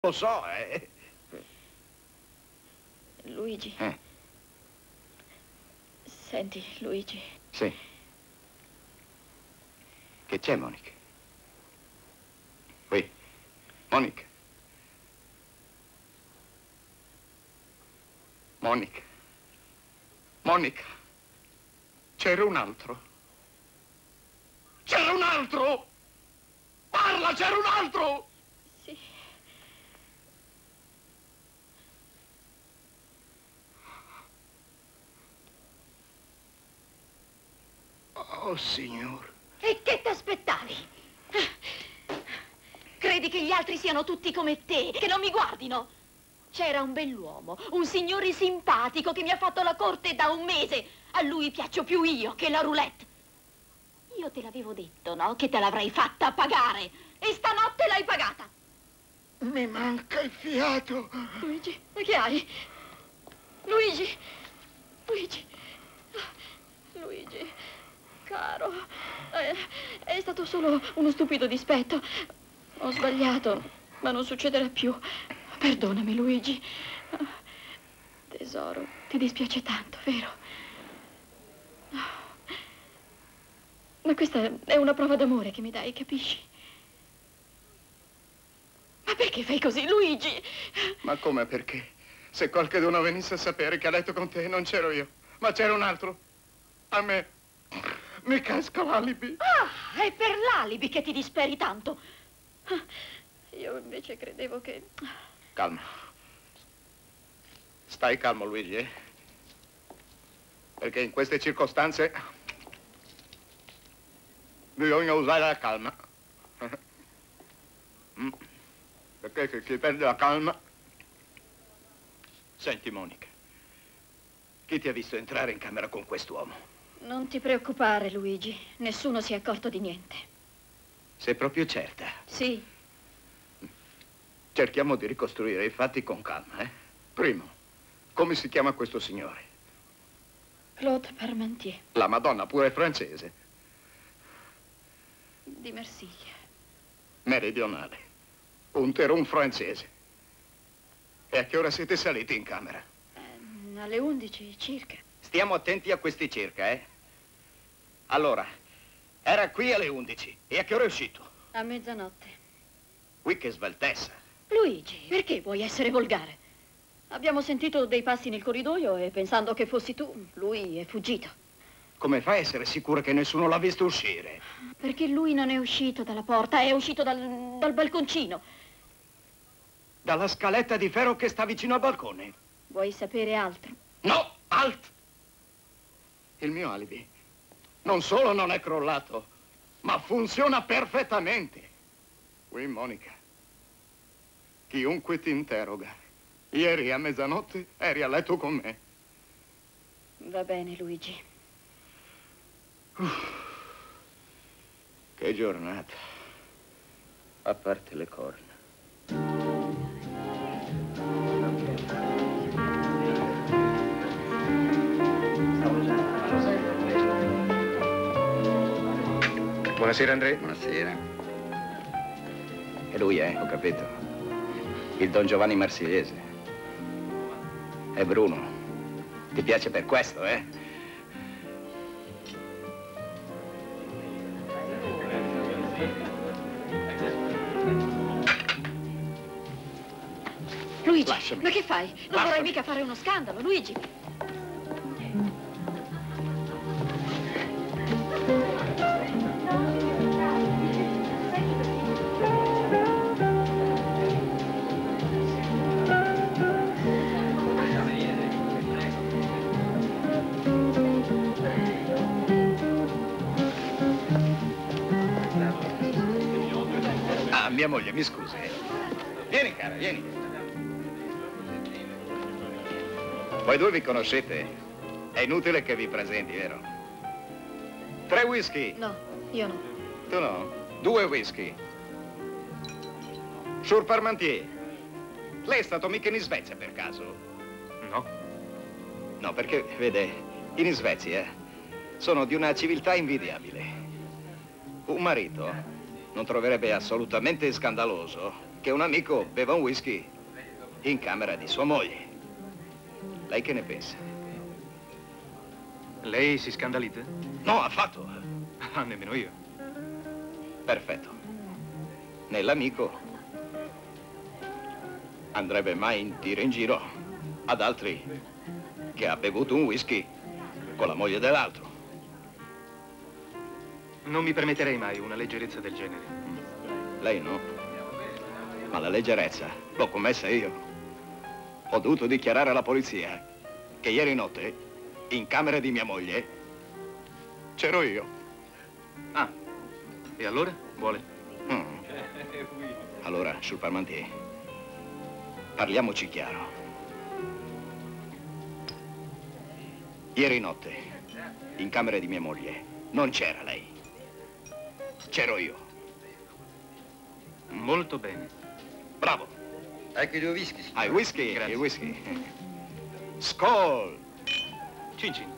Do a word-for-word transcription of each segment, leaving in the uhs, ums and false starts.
Lo so, eh. Luigi. Eh. Senti, Luigi. Sì. Che c'è, Monica? Qui. Monica. Monica. Monica. C'era un altro. C'era un altro! Parla, c'era un altro! Sì. Oh, signor. E che t'aspettavi? Credi che gli altri siano tutti come te, che non mi guardino? C'era un bell'uomo, un signore simpatico che mi ha fatto la corte da un mese. A lui piaccio più io che la roulette. Io te l'avevo detto, no? Che te l'avrei fatta pagare. E stanotte l'hai pagata. Mi manca il fiato. Luigi, ma che hai? Luigi, Luigi, Luigi, caro, è, è stato solo uno stupido dispetto. Ho sbagliato, ma non succederà più. Perdonami, Luigi. Tesoro, ti dispiace tanto, vero? Ma questa è una prova d'amore che mi dai, capisci? Ma perché fai così, Luigi? Ma come perché? Se qualcuno venisse a sapere che ha letto con te, non c'ero io, ma c'era un altro. A me mi casca l'alibi. Ah, è per l'alibi che ti disperi tanto. Io invece credevo che... Calma. Stai calmo, Luigi, eh? Perché in queste circostanze bisogna usare la calma. Perché se si perde la calma... Senti, Monica, chi ti ha visto entrare in camera con quest'uomo? Non ti preoccupare, Luigi. Nessuno si è accorto di niente. Sei proprio certa? Sì. Cerchiamo di ricostruire i fatti con calma, eh? Primo, come si chiama questo signore? Claude Parmentier. La Madonna pure è francese. Di Marsiglia. Meridionale. Un terun francese. E a che ora siete saliti in camera? Eh, alle undici circa. Stiamo attenti a questi circa, eh? Allora, era qui alle undici. E a che ora è uscito? A mezzanotte. Qui che sveltezza. Luigi, perché vuoi essere volgare? Abbiamo sentito dei passi nel corridoio e pensando che fossi tu, lui è fuggito. Come fai a essere sicura che nessuno l'ha visto uscire? Perché lui non è uscito dalla porta, è uscito dal, dal balconcino. Dalla scaletta di ferro che sta vicino al balcone. Vuoi sapere altro? No, alt! Il mio alibi non solo non è crollato, ma funziona perfettamente. Qui, Monica, chiunque ti interroga, ieri a mezzanotte eri a letto con me. Va bene, Luigi. Uff, che giornata, a parte le corna. Buonasera, Andrea. Buonasera. È lui, eh, ho capito. Il Don Giovanni Marsigliese. È Bruno. Ti piace per questo, eh? Luigi, Lasciami. ma che fai? Non Lasciami. vorrai mica fare uno scandalo, Luigi. Ah, mia moglie, mi scusi. Vieni, cara, vieni. Voi due vi conoscete? È inutile che vi presenti, vero? Tre whisky. No, io no. Tu no? Due whisky. Sur Parmentier. Lei è stato mica in Svezia, per caso? No. No, perché, vede, in Svezia sono di una civiltà invidiabile. Un marito non troverebbe assolutamente scandaloso che un amico beva un whisky in camera di sua moglie. Lei che ne pensa? Lei si scandalizza? No, affatto. Ah, nemmeno io. Perfetto. Nell'amico andrebbe mai in dire in giro ad altri che ha bevuto un whisky con la moglie dell'altro. Non mi permetterei mai una leggerezza del genere. Lei no, ma la leggerezza l'ho commessa io. Ho dovuto dichiarare alla polizia che ieri notte, in camera di mia moglie, c'ero io. Ah, e allora? Vuole? Mm. Allora, sul Parmentier, parliamoci chiaro. Ieri notte, in camera di mia moglie, non c'era lei. C'ero io. Molto bene. Bravo. Ecco i due whisky. Ah, il whisky, Grazie. il whisky. Skol! Cin cin.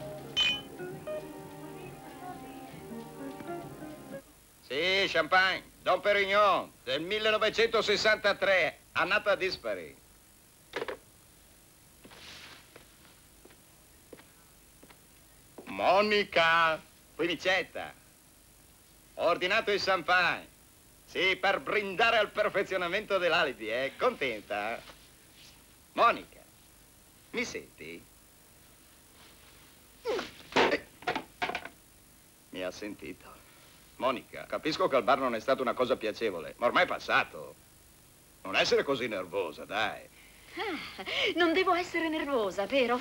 Sì, champagne, Don Perignon, del millenovecentosessantatré, annata dispari. Monica, qui Vicetta. Ho ordinato il champagne. Sì, per brindare al perfezionamento dell'alibi, eh? Contenta? Monica, mi senti? Mi ha sentito. Monica, capisco che al bar non è stata una cosa piacevole, ma ormai è passato. Non essere così nervosa, dai. Ah, non devo essere nervosa, vero?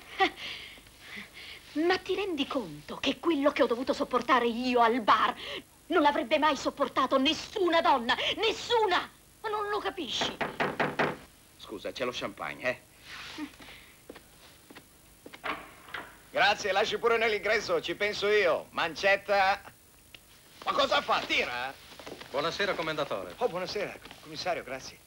Ma ti rendi conto che quello che ho dovuto sopportare io al bar non l'avrebbe mai sopportato nessuna donna, nessuna! Ma non lo capisci? Scusa, c'è lo champagne, eh? Grazie, lasci pure nell'ingresso, ci penso io. Mancetta. Ma cosa fa? Tira? Buonasera, commendatore. Oh, buonasera, commissario, grazie.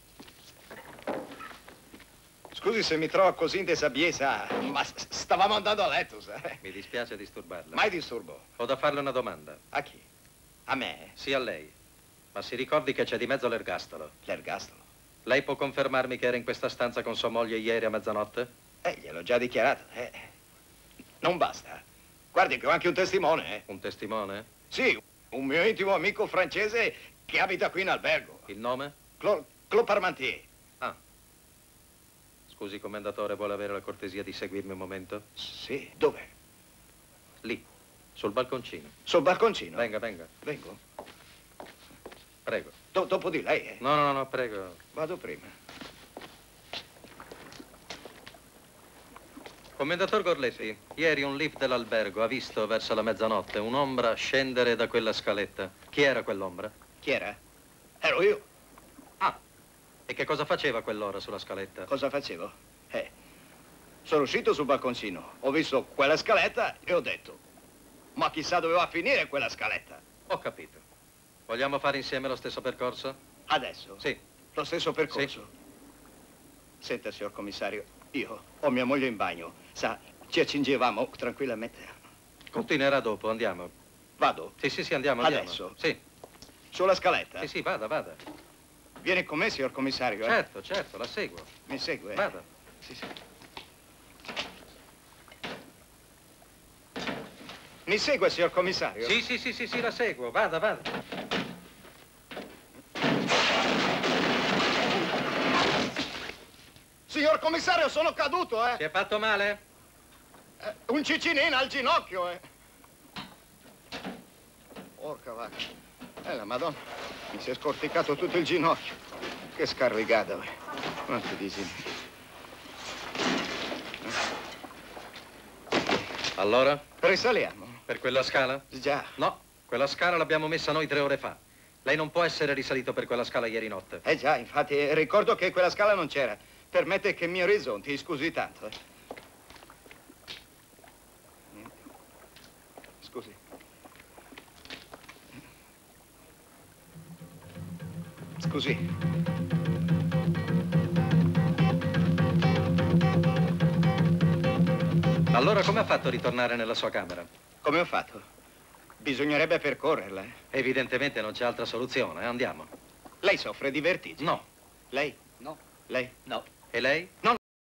Scusi se mi trova così in desabiesa, ma s- stavamo andando a letto, sai? Mi dispiace disturbarla. Mai disturbo. Ho da farle una domanda. A chi? A me? Sì, a lei. Ma si ricordi che c'è di mezzo l'ergastolo. L'ergastolo. Lei può confermarmi che era in questa stanza con sua moglie ieri a mezzanotte? Eh, gliel'ho già dichiarato, eh. Non basta. Guardi che ho anche un testimone, eh. Un testimone? Sì, un mio intimo amico francese che abita qui in albergo. Il nome? Clo, Clo Parmentier. Ah. Scusi, commendatore, vuole avere la cortesia di seguirmi un momento? Sì, dove? Lì, sul balconcino. Sul balconcino. Venga, venga. Vengo. Prego. Do- dopo di lei, eh. No, no, no, prego. Vado prima. Commendator Gorletti, ieri un lift dell'albergo ha visto verso la mezzanotte un'ombra scendere da quella scaletta. Chi era quell'ombra? Chi era? Ero io. Ah, e che cosa faceva a quell'ora sulla scaletta? Cosa facevo? Eh, sono uscito sul balconcino, ho visto quella scaletta e ho detto, ma chissà dove va a finire quella scaletta. Ho capito. Vogliamo fare insieme lo stesso percorso? Adesso? Sì. Lo stesso percorso? Senta, signor commissario, io ho mia moglie in bagno. Sa, ci accingevamo tranquillamente. Continuerà dopo, andiamo. Vado? Sì, sì, sì, andiamo, andiamo. Adesso? Sì, Sulla scaletta? sì, sì, vada, vada. Viene con me, signor commissario, eh? Certo, certo, la seguo. Mi segue? eh? Vada. Sì, sì. Mi segue, signor commissario? Sì, sì, sì, sì, sì, la seguo. Vada, vada. Signor commissario, sono caduto, eh? Si è fatto male? Eh, un cicinino al ginocchio, eh? Porca vacca. Eh, la Madonna, mi si è scorticato tutto il ginocchio. Che scarrigata, eh. Quanto dici? Allora? Risaliamo? Per quella scala? Già. No, quella scala l'abbiamo messa noi tre ore fa. Lei non può essere risalito per quella scala ieri notte. Eh già, infatti, eh, ricordo che quella scala non c'era. Permette che mi orizzonti, scusi tanto. eh. Niente. Scusi. Scusi. Allora come ha fatto a ritornare nella sua camera? Come ho fatto? Bisognerebbe percorrerla. eh. Evidentemente non c'è altra soluzione, eh? Andiamo. Lei soffre di vertigini? No, Lei? No. Lei? No. E lei? No,